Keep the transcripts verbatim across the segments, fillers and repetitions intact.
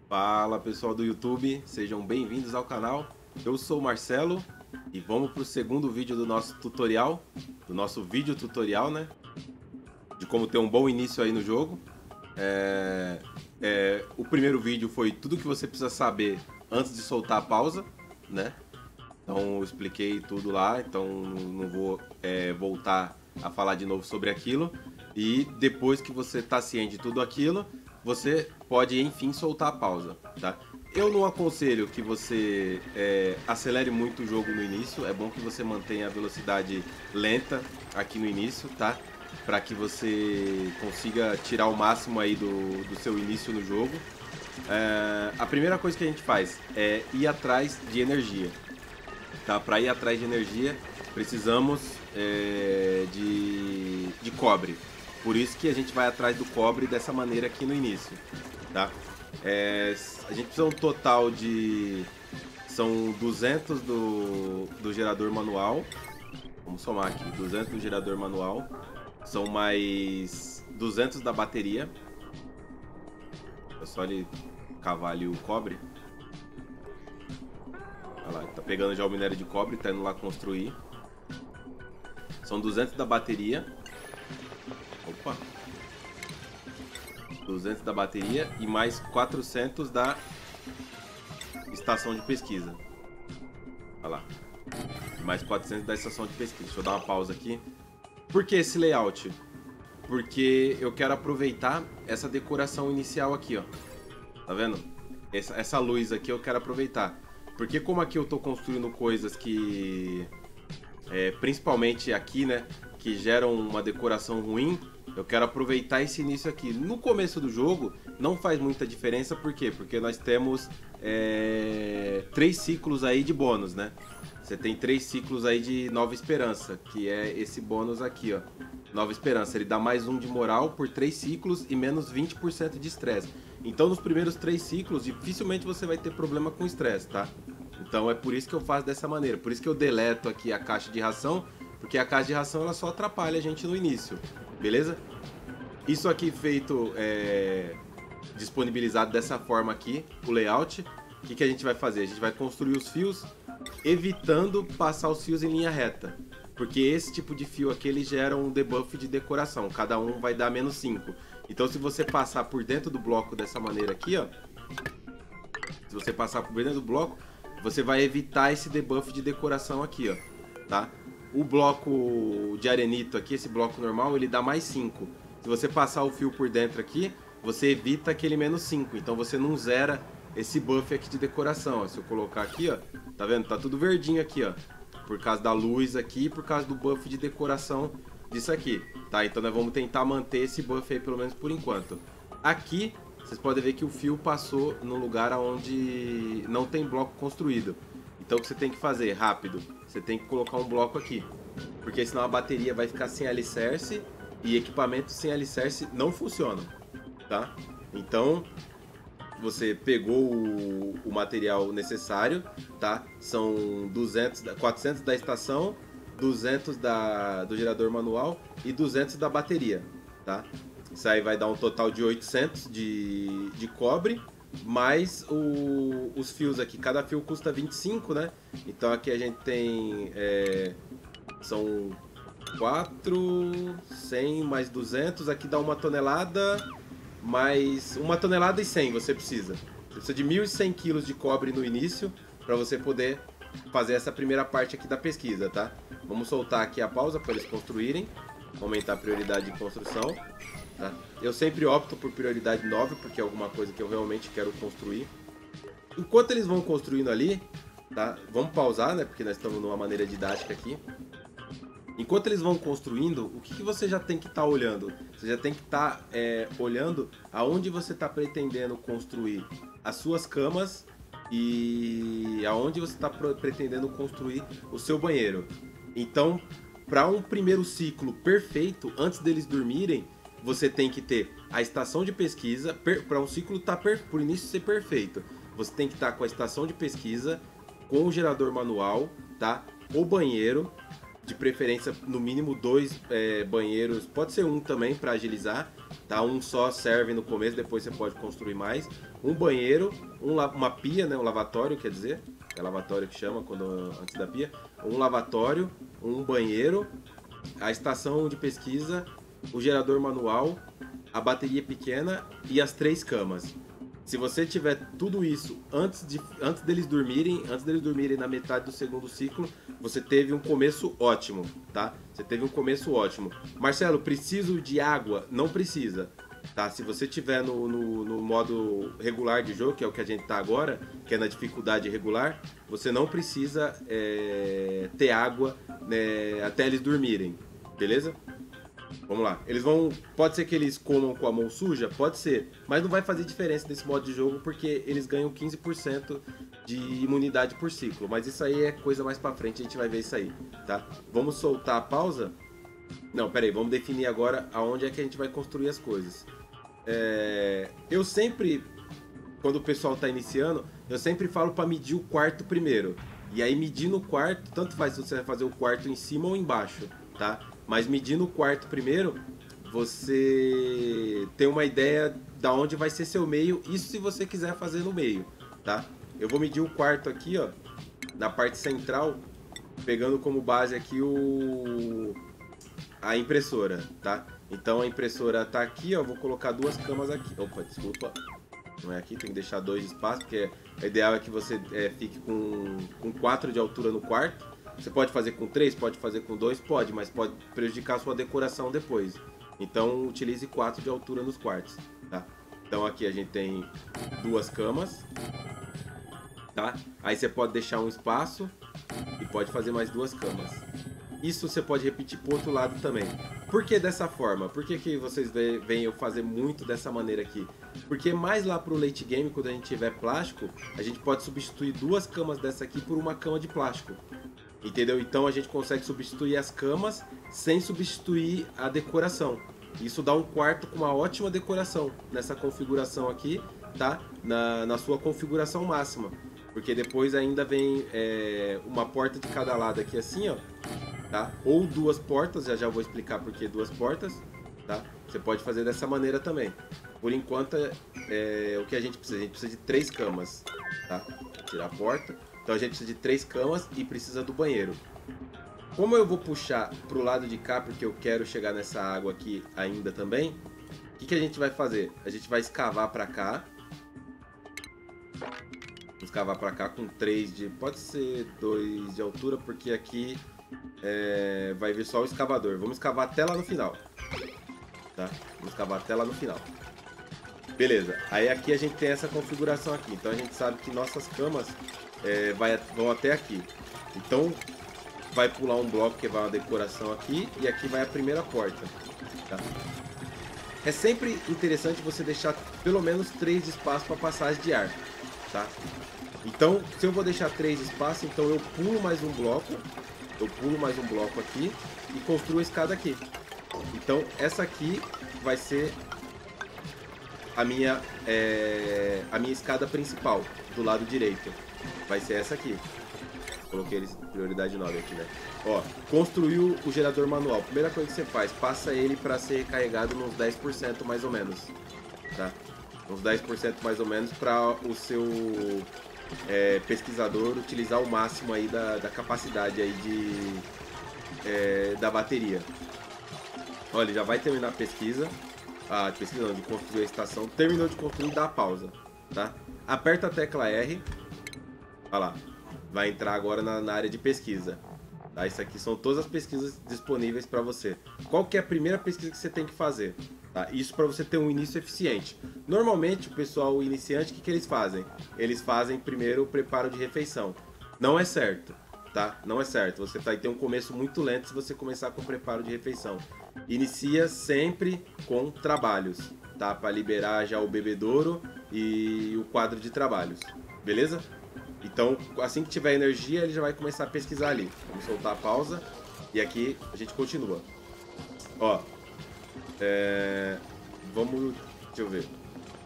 Fala pessoal do YouTube, sejam bem-vindos ao canal. Eu sou o Marcelo e vamos para o segundo vídeo do nosso tutorial, do nosso vídeo tutorial, né? De como ter um bom início aí no jogo. É... É... O primeiro vídeo foi tudo que você precisa saber antes de soltar a pausa, né? Então eu expliquei tudo lá, então não vou é, voltar a falar de novo sobre aquilo. E depois que você está ciente de tudo aquilo, você pode enfim soltar a pausa, tá? Eu não aconselho que você é, acelere muito o jogo no início, é bom que você mantenha a velocidade lenta aqui no início, tá? Para que você consiga tirar o máximo aí do, do seu início no jogo. É, a primeira coisa que a gente faz é ir atrás de energia. Tá? Para ir atrás de energia, precisamos é, de, de cobre. Por isso que a gente vai atrás do cobre dessa maneira aqui no início. Tá? É, a gente precisa um total de... São duzentos do, do gerador manual. Vamos somar aqui. duzentos do gerador manual. São mais duzentos da bateria. É só ele cavar ali o cobre. Olha lá, tá pegando já o minério de cobre, tá indo lá construir. São duzentos da bateria. Opa! duzentos da bateria e mais quatrocentos da estação de pesquisa. Olha lá. E mais quatrocentos da estação de pesquisa. Deixa eu dar uma pausa aqui. Por que esse layout? Porque eu quero aproveitar essa decoração inicial aqui, ó. Tá vendo? Essa, essa luz aqui eu quero aproveitar. Porque como aqui eu tô construindo coisas que... É, principalmente aqui, né? Que geram uma decoração ruim. Eu quero aproveitar esse início aqui. No começo do jogo não faz muita diferença. Por quê? Porque nós temos é, três ciclos aí de bônus, né? Você tem três ciclos aí de Nova Esperança. Que é esse bônus aqui, ó. Nova Esperança. Ele dá mais um de moral por três ciclos e menos vinte por cento de estresse. Então nos primeiros três ciclos dificilmente você vai ter problema com estresse, tá? Então é por isso que eu faço dessa maneira. Por isso que eu deleto aqui a caixa de ração. Porque a caixa de ração ela só atrapalha a gente no início. Beleza? Isso aqui feito, é, disponibilizado dessa forma aqui, o layout. O que, que a gente vai fazer? A gente vai construir os fios, evitando passar os fios em linha reta. Porque esse tipo de fio aqui, ele gera um debuff de decoração. Cada um vai dar menos cinco. Então se você passar por dentro do bloco dessa maneira aqui, ó. Se você passar por dentro do bloco, você vai evitar esse debuff de decoração aqui, ó. Tá? O bloco de arenito aqui, esse bloco normal, ele dá mais cinco. Se você passar o fio por dentro aqui, você evita aquele menos cinco. Então você não zera esse buff aqui de decoração. Ó. Se eu colocar aqui, ó, tá vendo? Tá tudo verdinho aqui, ó. Por causa da luz aqui e por causa do buff de decoração disso aqui. Tá? Então nós vamos tentar manter esse buff aí pelo menos por enquanto. Aqui, vocês podem ver que o fio passou no lugar onde não tem bloco construído. Então o que você tem que fazer? Rápido. Você tem que colocar um bloco aqui. Porque senão a bateria vai ficar sem alicerce. E equipamentos sem alicerce não funcionam. Tá? Então você pegou o, o material necessário. Tá? São duzentos, quatrocentos da estação, duzentos da, do gerador manual e duzentos da bateria. Tá? Isso aí vai dar um total de oitocentos de, de cobre. Mais o, os fios aqui, cada fio custa vinte e cinco, né? Então aqui a gente tem é, são quatro, cem mais duzentos, aqui dá uma tonelada, mais uma tonelada e cem você precisa. Você precisa de mil e cem quilos de cobre no início para você poder fazer essa primeira parte aqui da pesquisa, tá? Vamos soltar aqui a pausa para eles construírem, aumentar a prioridade de construção. Tá? Eu sempre opto por prioridade nove, porque é alguma coisa que eu realmente quero construir. Enquanto eles vão construindo ali, tá? Vamos pausar, né? Porque nós estamos numa maneira didática aqui. Enquanto eles vão construindo, o que, que você já tem que estar tá olhando? Você já tem que estar tá, é, olhando aonde você está pretendendo construir as suas camas e aonde você está pretendendo construir o seu banheiro. Então, para um primeiro ciclo perfeito, antes deles dormirem, você tem que ter a estação de pesquisa, para um ciclo tá por início ser perfeito. Você tem que estar tá com a estação de pesquisa, com o gerador manual, tá? O banheiro, de preferência no mínimo dois é, banheiros, pode ser um também para agilizar, tá? Um só serve no começo, depois você pode construir mais. um banheiro, um, uma pia, né, um lavatório, quer dizer, é lavatório que chama quando antes da pia, um lavatório, um banheiro, a estação de pesquisa, o gerador manual, a bateria pequena e as três camas. Se você tiver tudo isso antes, de, antes deles dormirem, antes deles dormirem na metade do segundo ciclo, você teve um começo ótimo, tá? Você teve um começo ótimo. Marcelo, preciso de água? Não precisa, tá? Se você tiver no, no, no modo regular de jogo, que é o que a gente tá agora, que é na dificuldade regular, você não precisa é, ter água, né, até eles dormirem, beleza? Vamos lá, eles vão... Pode ser que eles comam com a mão suja? Pode ser, mas não vai fazer diferença nesse modo de jogo porque eles ganham quinze por cento de imunidade por ciclo. Mas isso aí é coisa mais pra frente, a gente vai ver isso aí, tá? Vamos soltar a pausa? Não, pera aí, vamos definir agora aonde é que a gente vai construir as coisas. É... Eu sempre, quando o pessoal tá iniciando, eu sempre falo pra medir o quarto primeiro. E aí medindo o quarto, tanto faz se você vai fazer o quarto em cima ou embaixo, tá? Mas medindo o quarto primeiro, você tem uma ideia da onde vai ser seu meio, isso se você quiser fazer no meio, tá? Eu vou medir o quarto aqui, ó, na parte central, pegando como base aqui o a impressora, tá? Então a impressora tá aqui, ó, vou colocar duas camas aqui. Opa, desculpa, não é aqui, tem que deixar dois espaços, porque o ideal é que você é, fique com, com quatro de altura no quarto. Você pode fazer com três, pode fazer com dois, pode, mas pode prejudicar a sua decoração depois. Então utilize quatro de altura nos quartos, tá? Então aqui a gente tem duas camas, tá? Aí você pode deixar um espaço e pode fazer mais duas camas. Isso você pode repetir pro outro lado também. Por que dessa forma? Por que, que vocês veem eu fazer muito dessa maneira aqui? Porque mais lá pro late game, quando a gente tiver plástico, a gente pode substituir duas camas dessa aqui por uma cama de plástico. Entendeu? Então a gente consegue substituir as camas sem substituir a decoração. Isso dá um quarto com uma ótima decoração nessa configuração aqui, tá? Na, na sua configuração máxima. Porque depois ainda vem é, uma porta de cada lado aqui assim, ó. Tá? Ou duas portas, já já vou explicar por que duas portas, tá? Você pode fazer dessa maneira também. Por enquanto, é, o que a gente precisa? A gente precisa de três camas, tá? Tirar a porta. Então a gente precisa de três camas e precisa do banheiro. Como eu vou puxar pro lado de cá, porque eu quero chegar nessa água aqui ainda também, o que, que a gente vai fazer? A gente vai escavar pra cá. Vou escavar pra cá com três de... Pode ser dois de altura, porque aqui é, vai vir só o escavador. Vamos escavar até lá no final. Tá? Vamos escavar até lá no final. Beleza. Aí aqui a gente tem essa configuração aqui. Então a gente sabe que nossas camas... É, vai, vão até aqui. Então vai pular um bloco que vai uma decoração aqui e aqui vai a primeira porta, tá? É sempre interessante você deixar pelo menos três espaços para passagem de ar, tá? Então se eu vou deixar três espaços, então eu pulo mais um bloco, eu pulo mais um bloco aqui e construo a escada aqui. Então essa aqui vai ser a minha é, a minha escada principal do lado direito. Vai ser essa aqui. Coloquei eles prioridade nove aqui, né? Ó, construiu o gerador manual. Primeira coisa que você faz, passa ele para ser recarregado nos dez por cento mais ou menos, tá? Uns dez por cento mais ou menos para o seu é, pesquisador utilizar o máximo aí da, da capacidade aí de é, da bateria. Olha, já vai terminar a pesquisa. Ah, pesquisa não, de construir a estação. Terminou de construir, dá a pausa, tá? Aperta a tecla R. Olha lá, vai entrar agora na, na área de pesquisa. Tá? Isso aqui são todas as pesquisas disponíveis para você. Qual que é a primeira pesquisa que você tem que fazer? Tá? Isso para você ter um início eficiente. Normalmente o pessoal iniciante, o que, que eles fazem? Eles fazem primeiro o preparo de refeição. Não é certo, tá? Não é certo. Você vai ter um começo muito lento se você começar com o preparo de refeição. Inicia sempre com trabalhos, tá? Para liberar já o bebedouro e o quadro de trabalhos, beleza? Então, assim que tiver energia, ele já vai começar a pesquisar ali. Vamos soltar a pausa e aqui a gente continua. Ó, é... vamos, deixa eu ver.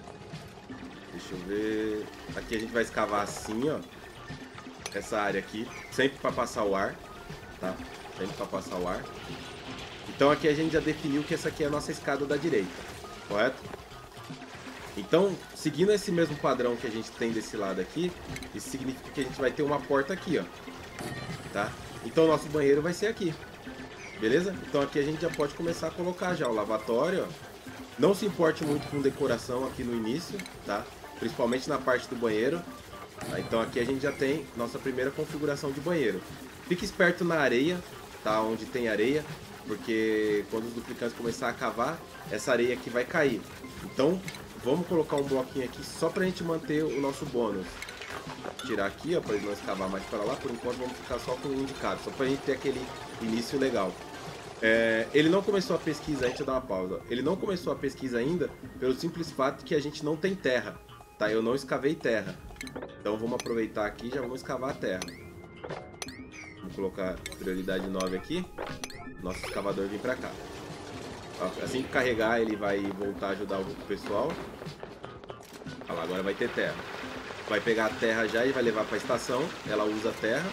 Deixa eu ver. Aqui a gente vai escavar assim, ó. Essa área aqui, sempre para passar o ar, tá? Sempre para passar o ar. Então aqui a gente já definiu que essa aqui é a nossa escada da direita, correto? Então, seguindo esse mesmo padrão que a gente tem desse lado aqui, isso significa que a gente vai ter uma porta aqui, ó. Tá? Então, o nosso banheiro vai ser aqui. Beleza? Então, aqui a gente já pode começar a colocar já o lavatório, ó. Não se importe muito com decoração aqui no início, tá? Principalmente na parte do banheiro. Tá? Então, aqui a gente já tem nossa primeira configuração de banheiro. Fique esperto na areia, tá? Onde tem areia, porque quando os duplicantes começarem a cavar, essa areia aqui vai cair. Então, vamos colocar um bloquinho aqui só pra gente manter o nosso bônus. Tirar aqui, ó, pra ele não escavar mais para lá. Por enquanto, vamos ficar só com o indicado, só pra gente ter aquele início legal. É, ele não começou a pesquisa, a gente vai dar uma pausa. Ele não começou a pesquisa ainda pelo simples fato que a gente não tem terra, tá? Eu não escavei terra. Então vamos aproveitar aqui e já vamos escavar a terra. Vamos colocar prioridade nove aqui. Nosso escavador vir pra cá. Ó, assim que carregar, ele vai voltar a ajudar o pessoal. Olha lá, agora vai ter terra. Vai pegar a terra já e vai levar pra estação. Ela usa a terra.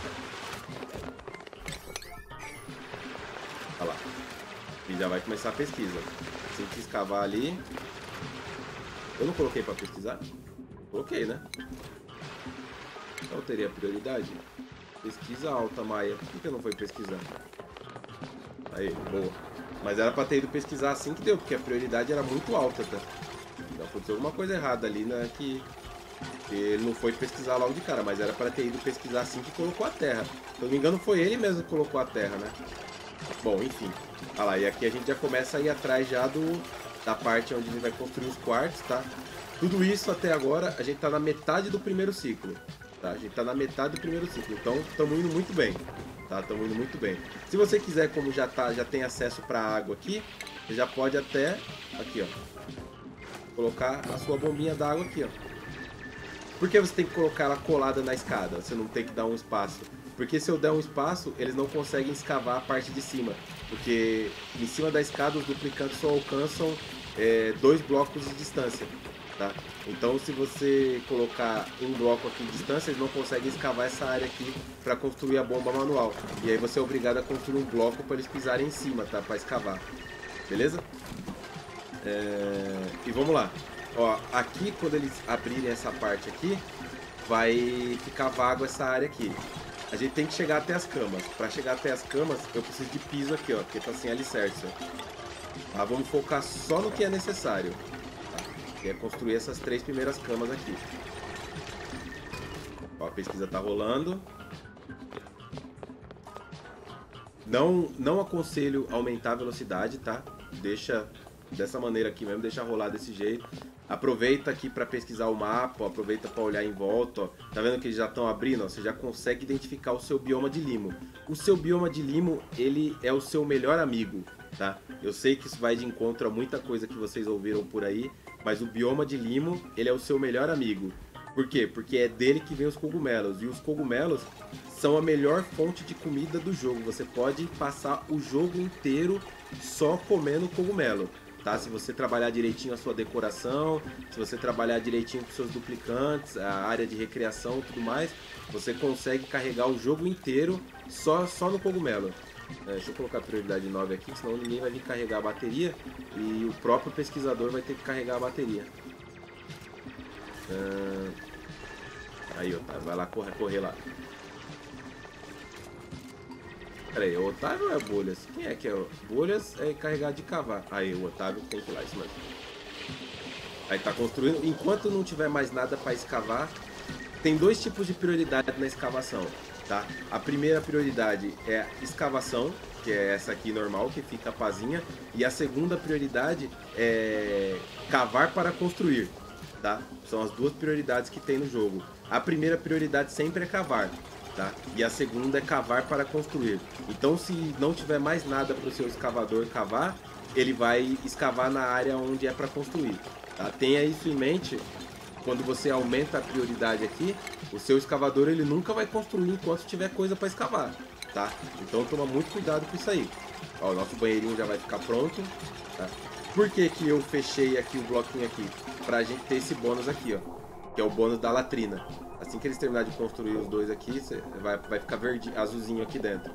Olha lá. E já vai começar a pesquisa. Assim que escavar ali. Eu não coloquei pra pesquisar? Coloquei, né? Então teria prioridade. Pesquisa alta, Maia. Por que não foi pesquisar? Aí, boa. Mas era pra ter ido pesquisar assim que deu, porque a prioridade era muito alta, tá? Então aconteceu alguma coisa errada ali, né? Que, que ele não foi pesquisar logo de cara, mas era pra ter ido pesquisar assim que colocou a terra. Se eu não me engano, foi ele mesmo que colocou a terra, né? Bom, enfim. Olha lá, e aqui a gente já começa a ir atrás já do, da parte onde a gente vai construir os quartos, tá? Tudo isso até agora, a gente tá na metade do primeiro ciclo, tá? A gente tá na metade do primeiro ciclo, então estamos indo muito bem, tá? Estamos indo muito bem. Se você quiser, como já, tá, já tem acesso para água aqui, você já pode até, aqui ó, colocar a sua bombinha d'água aqui, ó. Por que você tem que colocar ela colada na escada? Você não tem que dar um espaço. Porque se eu der um espaço, eles não conseguem escavar a parte de cima. Porque em cima da escada os duplicantes só alcançam é, dois blocos de distância. Tá? Então se você colocar um bloco aqui de distância, eles não conseguem escavar essa área aqui para construir a bomba manual. E aí você é obrigado a construir um bloco para eles pisarem em cima, tá? Para escavar. Beleza? É... E vamos lá. Ó, aqui quando eles abrirem essa parte aqui, vai ficar vago essa área aqui. A gente tem que chegar até as camas. Para chegar até as camas, eu preciso de piso aqui, ó, porque tá sem alicerce. Ó. Tá, vamos focar só no que é necessário. Tá? Que é construir essas três primeiras camas aqui. Ó, a pesquisa tá rolando. Não, não aconselho aumentar a velocidade, tá? Deixa dessa maneira aqui mesmo, deixa rolar desse jeito. Aproveita aqui para pesquisar o mapa, ó, aproveita para olhar em volta, ó. Tá vendo que eles já estão abrindo? Ó, você já consegue identificar o seu bioma de limo. O seu bioma de limo, ele é o seu melhor amigo, tá? Eu sei que isso vai de encontro a muita coisa que vocês ouviram por aí, mas o bioma de limo, ele é o seu melhor amigo. Por quê? Porque é dele que vem os cogumelos, e os cogumelos são a melhor fonte de comida do jogo. Você pode passar o jogo inteiro só comendo cogumelo. Tá? Se você trabalhar direitinho a sua decoração, se você trabalhar direitinho com seus duplicantes, a área de recreação e tudo mais, você consegue carregar o jogo inteiro só, só no cogumelo. É, deixa eu colocar a prioridade nove aqui, senão ninguém vai vir carregar a bateria e o próprio pesquisador vai ter que carregar a bateria. É... Aí, Otávio, vai lá correr, correr lá. Pera aí, o Otávio ou é Bolhas? Quem é que é? Bolhas é carregar de cavar. Aí, o Otávio tem que ir lá, isso mesmo. Aí tá construindo. Enquanto não tiver mais nada para escavar, tem dois tipos de prioridade na escavação, tá? A primeira prioridade é a escavação, que é essa aqui normal, que fica a pazinha. E a segunda prioridade é cavar para construir, tá? São as duas prioridades que tem no jogo. A primeira prioridade sempre é cavar. Tá? E a segunda é cavar para construir. Então, se não tiver mais nada para o seu escavador cavar, ele vai escavar na área onde é para construir. Tá? Tenha isso em mente. Quando você aumenta a prioridade aqui, o seu escavador ele nunca vai construir enquanto tiver coisa para escavar. Tá? Então, toma muito cuidado com isso aí. Ó, o nosso banheirinho já vai ficar pronto. Tá? Por que que eu fechei aqui o bloquinho aqui? Para a gente ter esse bônus aqui, ó, que é o bônus da latrina. Assim que eles terminarem de construir os dois aqui, vai, vai ficar verde, azulzinho aqui dentro.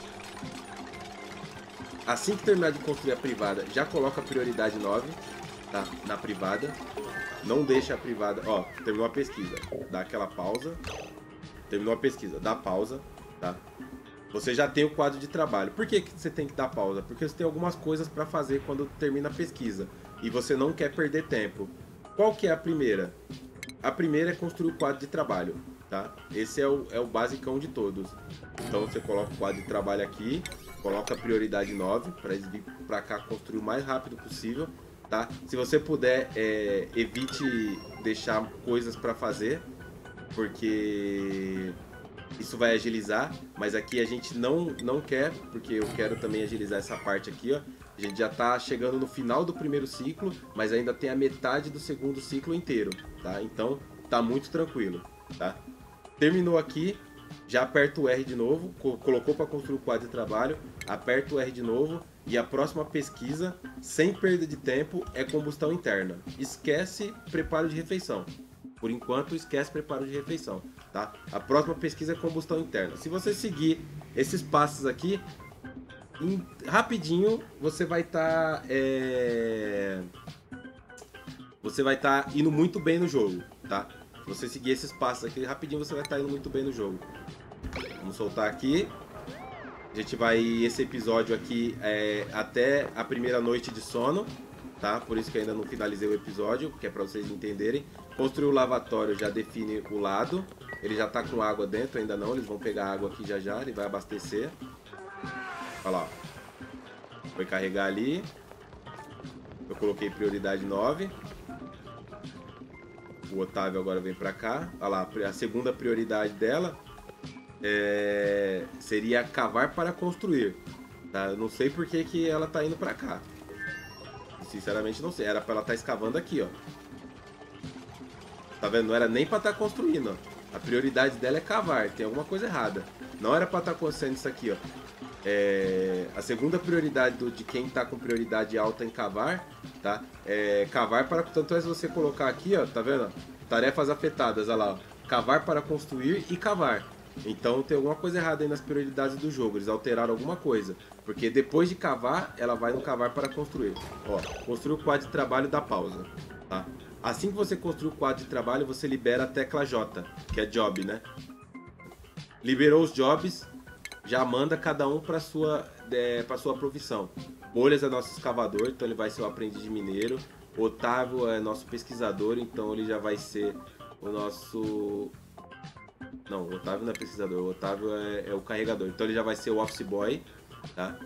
Assim que terminar de construir a privada, já coloca a prioridade nove. tá? Na privada. Não deixa a privada... Ó, terminou a pesquisa. Dá aquela pausa. Terminou a pesquisa. Dá pausa, tá? Você já tem o quadro de trabalho. Por que que você tem que dar pausa? Porque você tem algumas coisas para fazer quando termina a pesquisa. E você não quer perder tempo. Qual que é a primeira? A primeira é construir o quadro de trabalho, tá? Esse é o, é o basicão de todos. Então você coloca o quadro de trabalho aqui, coloca a prioridade nove, para eles vir para cá construir o mais rápido possível, tá? Se você puder, é, evite deixar coisas para fazer, porque isso vai agilizar, mas aqui a gente não, não quer, porque eu quero também agilizar essa parte aqui, ó. A gente já tá chegando no final do primeiro ciclo, mas ainda tem a metade do segundo ciclo inteiro, tá? Então, tá muito tranquilo, tá? Terminou aqui, já aperta o R de novo, colocou para construir o quadro de trabalho, aperta o R de novo e a próxima pesquisa, sem perda de tempo, é combustão interna. Esquece preparo de refeição. Por enquanto, esquece preparo de refeição, tá? A próxima pesquisa é combustão interna. Se você seguir esses passos aqui, em, rapidinho você vai estar tá, é... você vai estar tá indo muito bem no jogo, tá? Se você seguir esses passos aqui, rapidinho você vai estar tá indo muito bem no jogo. Vamos soltar aqui. A gente vai, esse episódio aqui é até a primeira noite de sono, tá? Por isso que ainda não finalizei o episódio, que é para vocês entenderem. Construir o lavatório já define o lado. Ele já tá com água dentro, ainda não. Eles vão pegar água aqui já já, ele vai abastecer. Olha lá, ó. Foi carregar ali. Eu coloquei prioridade nove. O Otávio agora vem pra cá. Olha lá, a segunda prioridade dela é... seria cavar para construir. Tá? Eu não sei por que, que ela tá indo pra cá. Sinceramente não sei. Era pra ela estar tá escavando aqui, ó. Tá vendo? Não era nem pra estar tá construindo, ó. A prioridade dela é cavar. Tem alguma coisa errada. Não era pra estar tá acontecendo isso aqui, ó. É, a segunda prioridade do, de quem está com prioridade alta em cavar, tá? É cavar para... Tanto é se você colocar aqui, ó, tá vendo? Tarefas afetadas, olha lá, ó. Cavar para construir e cavar. Então tem alguma coisa errada aí nas prioridades do jogo. Eles alteraram alguma coisa. Porque depois de cavar, ela vai no cavar para construir. Ó, construir o quadro de trabalho da pausa, tá? Assim que você construir o quadro de trabalho, você libera a tecla J, que é Job, né? Liberou os jobs, já manda cada um para sua é, para sua profissão. Bolhas é nosso escavador, então ele vai ser o aprendiz de mineiro. Otávio é nosso pesquisador, então ele já vai ser o nosso... Não, o Otávio não é pesquisador, o Otávio é, é o carregador, então ele já vai ser o office boy, tá?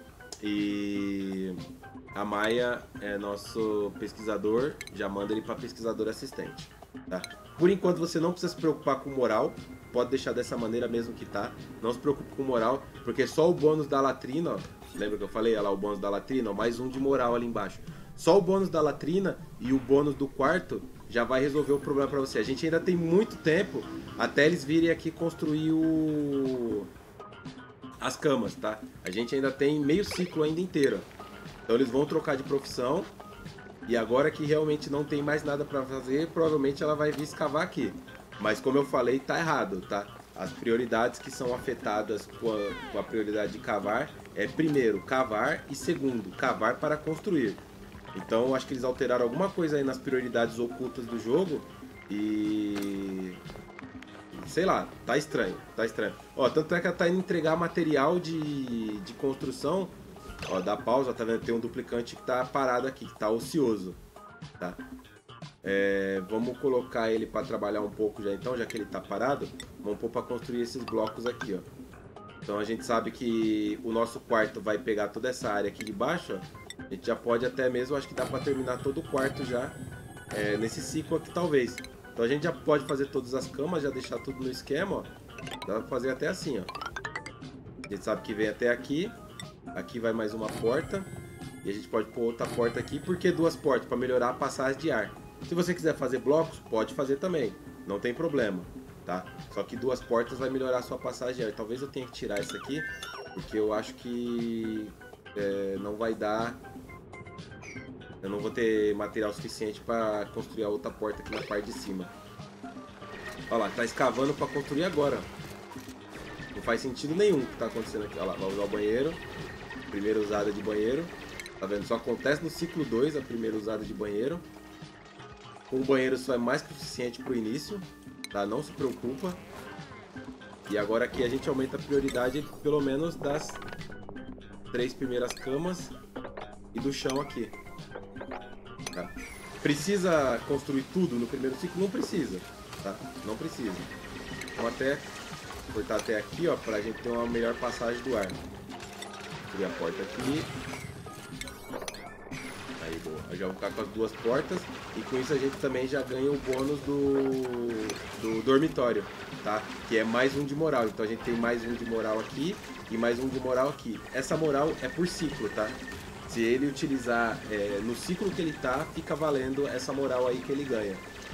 E a Maia é nosso pesquisador, já manda ele para pesquisador assistente, tá? Por enquanto você não precisa se preocupar com moral. Pode deixar dessa maneira mesmo que tá. Não se preocupe com moral, porque só o bônus da latrina, ó, lembra que eu falei, olha lá o bônus da latrina, ó, mais um de moral ali embaixo. Só o bônus da latrina e o bônus do quarto já vai resolver o problema pra você. A gente ainda tem muito tempo até eles virem aqui construir o... as camas, tá? A gente ainda tem meio ciclo ainda inteiro. Então eles vão trocar de profissão. E agora que realmente não tem mais nada pra fazer, provavelmente ela vai vir escavar aqui. Mas como eu falei, tá errado, tá? As prioridades que são afetadas com a, com a prioridade de cavar é primeiro, cavar e segundo, cavar para construir. Então eu acho que eles alteraram alguma coisa aí nas prioridades ocultas do jogo e... sei lá, tá estranho, tá estranho. Ó, tanto é que ela tá indo entregar material de, de construção. Ó, dá pausa, tá vendo? Tem um duplicante que tá parado aqui, que tá ocioso, tá? É, vamos colocar ele para trabalhar um pouco já então, já que ele tá parado. Vamos pôr para construir esses blocos aqui, ó. Então a gente sabe que o nosso quarto vai pegar toda essa área aqui de baixo, ó. A gente já pode até mesmo, acho que dá para terminar todo o quarto já é, nesse ciclo aqui talvez. Então a gente já pode fazer todas as camas, já deixar tudo no esquema, ó. Dá para fazer até assim, ó. A gente sabe que vem até aqui. Aqui vai mais uma porta. E a gente pode pôr outra porta aqui. Por que duas portas? Para melhorar a passagem de ar. Se você quiser fazer blocos, pode fazer também. Não tem problema, tá? Só que duas portas vai melhorar a sua passagem de ar. Talvez eu tenha que tirar isso aqui, porque eu acho que é, não vai dar... Eu não vou ter material suficiente para construir a outra porta aqui na parte de cima. Olha lá, tá escavando para construir agora. Não faz sentido nenhum o que tá acontecendo aqui. Olha lá, vai usar o banheiro. Primeira usada de banheiro. Tá vendo? Só acontece no ciclo dois a primeira usada de banheiro. Com o banheiro isso é mais que o suficiente pro início, tá? Não se preocupa. E agora aqui a gente aumenta a prioridade pelo menos das três primeiras camas e do chão aqui. Tá? Precisa construir tudo no primeiro ciclo? Não precisa, tá? Não precisa. Vamos até cortar até aqui, ó, pra gente ter uma melhor passagem do ar. Abrir a porta aqui. Aí, boa. Eu já vou ficar com as duas portas. E com isso a gente também já ganha o bônus do, do dormitório, tá? Que é mais um de moral. Então a gente tem mais um de moral aqui e mais um de moral aqui. Essa moral é por ciclo, tá? Se ele utilizar é, no ciclo que ele tá, fica valendo essa moral aí que ele ganha.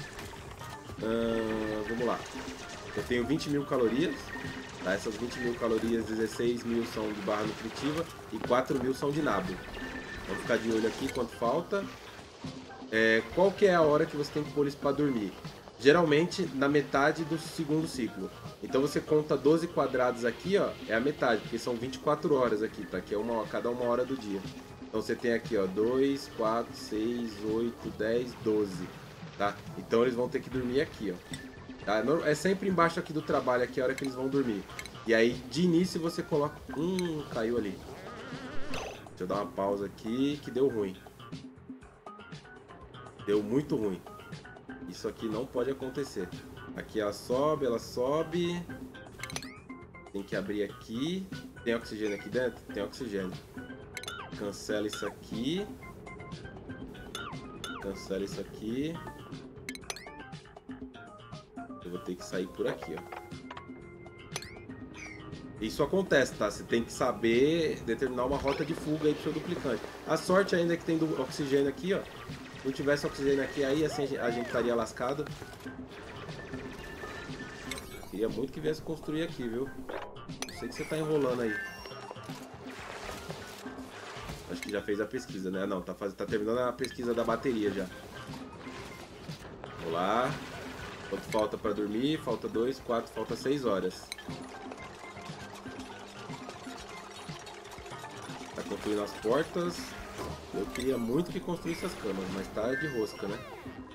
Hum, vamos lá. Eu tenho vinte mil calorias. Tá? Essas vinte mil calorias, dezesseis mil são de barra nutritiva e quatro mil são de nabo. Vamos ficar de olho aqui quanto falta. É, qual que é a hora que você tem que pôr isso para dormir? Geralmente na metade do segundo ciclo. Então você conta doze quadrados aqui, ó, é a metade, porque são vinte e quatro horas aqui, tá? Que é uma, cada uma hora do dia. Então você tem aqui, ó, dois, quatro, seis, oito, dez, doze, tá? Então eles vão ter que dormir aqui, ó. Tá? É sempre embaixo aqui do trabalho, aqui a hora que eles vão dormir. E aí de início você coloca... Hum, caiu ali. Deixa eu dar uma pausa aqui, que deu ruim. Deu muito ruim. Isso aqui não pode acontecer. Aqui ela sobe, ela sobe. Tem que abrir aqui. Tem oxigênio aqui dentro? Tem oxigênio. Cancela isso aqui. Cancela isso aqui. Eu vou ter que sair por aqui, ó. Isso acontece, tá? Você tem que saber determinar uma rota de fuga aí pro seu duplicante. A sorte ainda é que tem do oxigênio aqui, ó. Se não tivesse oxigênio aqui, aí assim a gente estaria lascado. Queria muito que viesse construir aqui, viu? Não sei que você tá enrolando aí. Acho que já fez a pesquisa, né? Não, tá, faz... tá terminando a pesquisa da bateria já. Vamos lá. Quanto falta pra dormir? Falta dois, quatro, falta seis horas. Tá construindo as portas. Eu queria muito que construísse as camas, mas tá de rosca, né?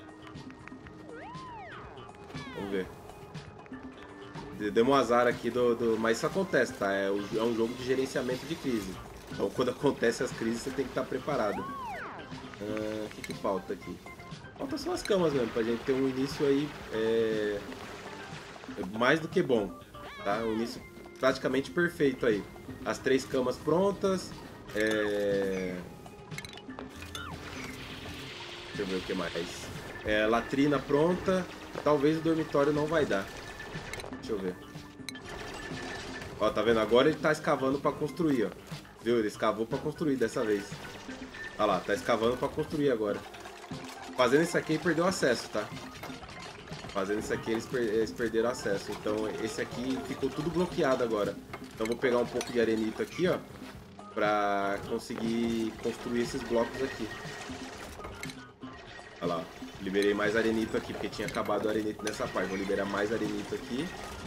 Vamos ver. Deu um azar aqui do, do... Mas isso acontece, tá? É, é um jogo de gerenciamento de crise. Então quando acontece as crises você tem que estar preparado. Ah, o que que falta aqui? Falta só as camas mesmo, pra gente ter um início aí é... mais do que bom, tá? Um início praticamente perfeito aí. As três camas prontas. É... Deixa eu ver o que mais. É, latrina pronta. Talvez o dormitório não vai dar. Deixa eu ver. Ó, tá vendo? Agora ele tá escavando pra construir, ó. Viu? Ele escavou pra construir dessa vez. Olha lá, tá escavando pra construir agora. Fazendo isso aqui ele perdeu acesso, tá? Fazendo isso aqui eles, per eles perderam acesso. Então esse aqui ficou tudo bloqueado agora. Então vou pegar um pouco de arenito aqui, ó. Pra conseguir construir esses blocos aqui. Olha lá, liberei mais arenito aqui, porque tinha acabado o arenito nessa parte. Vou liberar mais arenito aqui.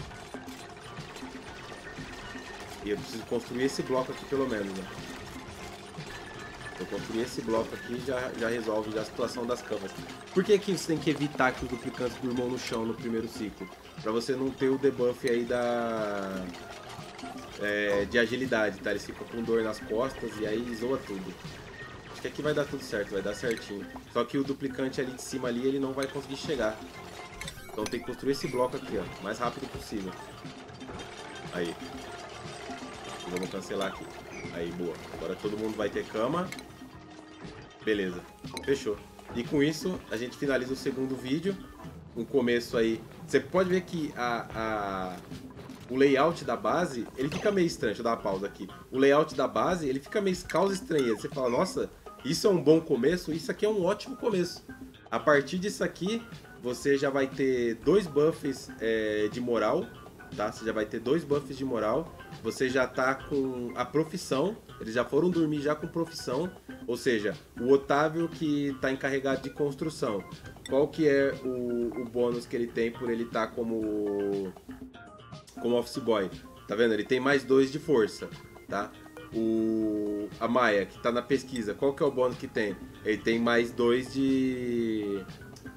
E eu preciso construir esse bloco aqui pelo menos, né? Se eu construir esse bloco aqui, já, já resolve já a situação das camas. Por que que você tem que evitar que os duplicantes durmam no chão no primeiro ciclo? Pra você não ter o debuff aí da... É, de agilidade, tá? Eles ficam com dor nas costas e aí zoa tudo. Acho que aqui vai dar tudo certo, vai dar certinho. Só que o duplicante ali de cima ali, ele não vai conseguir chegar. Então tem que construir esse bloco aqui, ó, o mais rápido possível. Aí. Vamos cancelar aqui. Aí, boa. Agora todo mundo vai ter cama. Beleza. Fechou. E com isso, a gente finaliza o segundo vídeo. Um começo aí. Você pode ver que a, a, o layout da base, ele fica meio estranho. Deixa eu dar uma pausa aqui. O layout da base, ele fica meio causa estranheza. Você fala, nossa, isso é um bom começo? Isso aqui é um ótimo começo. A partir disso aqui, você já vai ter dois buffs é, de moral. Tá? Você já vai ter dois buffs de moral. Você já tá com a profissão. Eles já foram dormir já com profissão. Ou seja, o Otávio que tá encarregado de construção. Qual que é o, o bônus que ele tem por ele estar tá como, como office boy? Tá vendo? Ele tem mais dois de força, tá? O, a Maia, que tá na pesquisa, qual que é o bônus que tem? Ele tem mais dois de...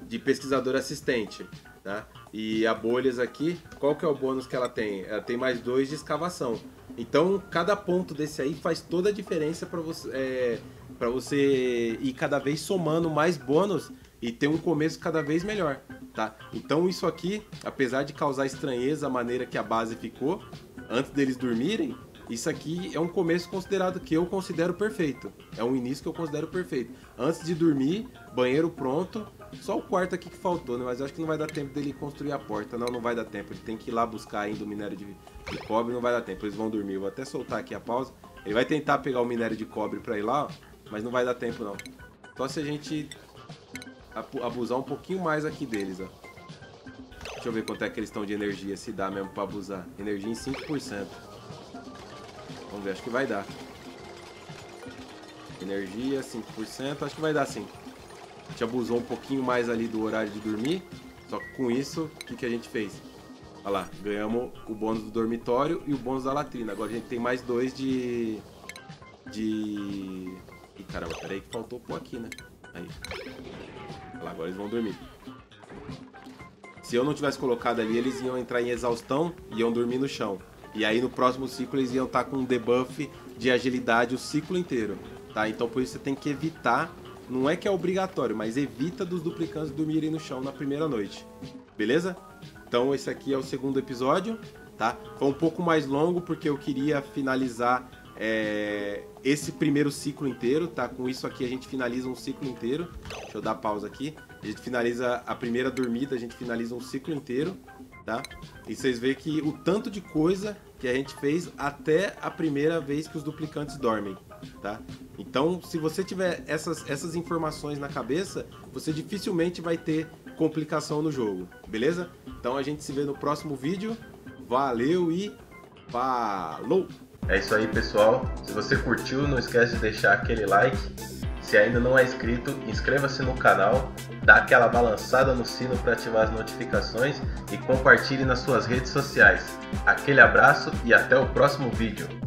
de pesquisador assistente, tá? E a bolhas aqui, qual que é o bônus que ela tem? Ela tem mais dois de escavação. Então, cada ponto desse aí faz toda a diferença para você, é, para você ir cada vez somando mais bônus e ter um começo cada vez melhor, tá? Então, isso aqui, apesar de causar estranheza a maneira que a base ficou, antes deles dormirem, isso aqui é um começo considerado que eu considero perfeito. É um início que eu considero perfeito. Antes de dormir, banheiro pronto. Só o quarto aqui que faltou, né? Mas eu acho que não vai dar tempo dele construir a porta. Não, não vai dar tempo. Ele tem que ir lá buscar ainda o minério de, de cobre. Não vai dar tempo. Eles vão dormir. Eu vou até soltar aqui a pausa. Ele vai tentar pegar o minério de cobre pra ir lá, ó, mas não vai dar tempo, não. Só se a gente abusar um pouquinho mais aqui deles, ó. Deixa eu ver quanto é que eles estão de energia. Se dá mesmo pra abusar. Energia em cinco por cento. Vamos ver, acho que vai dar. Energia, cinco por cento, acho que vai dar sim. A gente abusou um pouquinho mais ali do horário de dormir. Só que com isso, o que, que a gente fez? Olha lá, ganhamos o bônus do dormitório e o bônus da latrina. Agora a gente tem mais dois de... De... Ih, caramba, peraí que faltou pôr aqui, né? Aí. Olha lá, agora eles vão dormir. Se eu não tivesse colocado ali, eles iam entrar em exaustão e iam dormir no chão. E aí no próximo ciclo eles iam estar com um debuff de agilidade o ciclo inteiro, tá? Então por isso você tem que evitar, não é que é obrigatório, mas evita dos duplicantes dormirem no chão na primeira noite, beleza? Então esse aqui é o segundo episódio, tá? Foi um pouco mais longo porque eu queria finalizar é, esse primeiro ciclo inteiro, tá? Com isso aqui a gente finaliza um ciclo inteiro. Deixa eu dar pausa aqui. A gente finaliza a primeira dormida, a gente finaliza um ciclo inteiro, tá? E vocês veem que o tanto de coisa que a gente fez até a primeira vez que os duplicantes dormem, tá? Então, se você tiver essas, essas informações na cabeça, você dificilmente vai ter complicação no jogo, beleza? Então a gente se vê no próximo vídeo. Valeu e falou! É isso aí, pessoal. Se você curtiu, não esquece de deixar aquele like. Se ainda não é inscrito, inscreva-se no canal, dá aquela balançada no sino para ativar as notificações e compartilhe nas suas redes sociais. Aquele abraço e até o próximo vídeo.